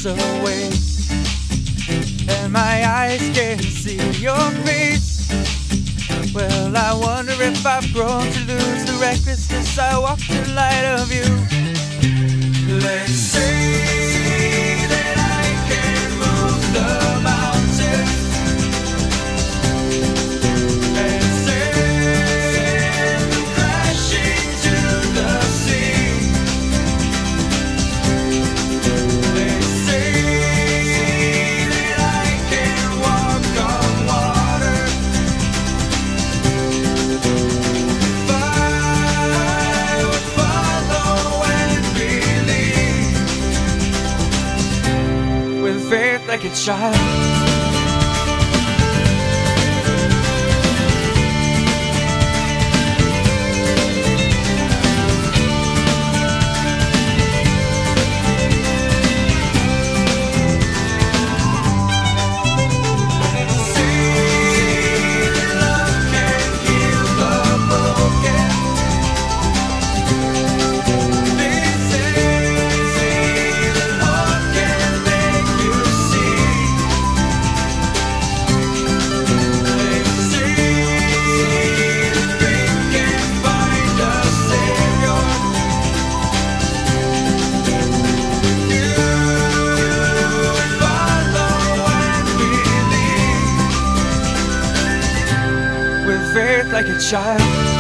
miles away, and my eyes can't see your face. Well, I wonder if I've grown to lose the recklessness I walked in light of you. Let's say that I can move the mountains and send them crashing to the sea. They say that I can walk on water. If I would follow and believe with faith like a child. Like a child.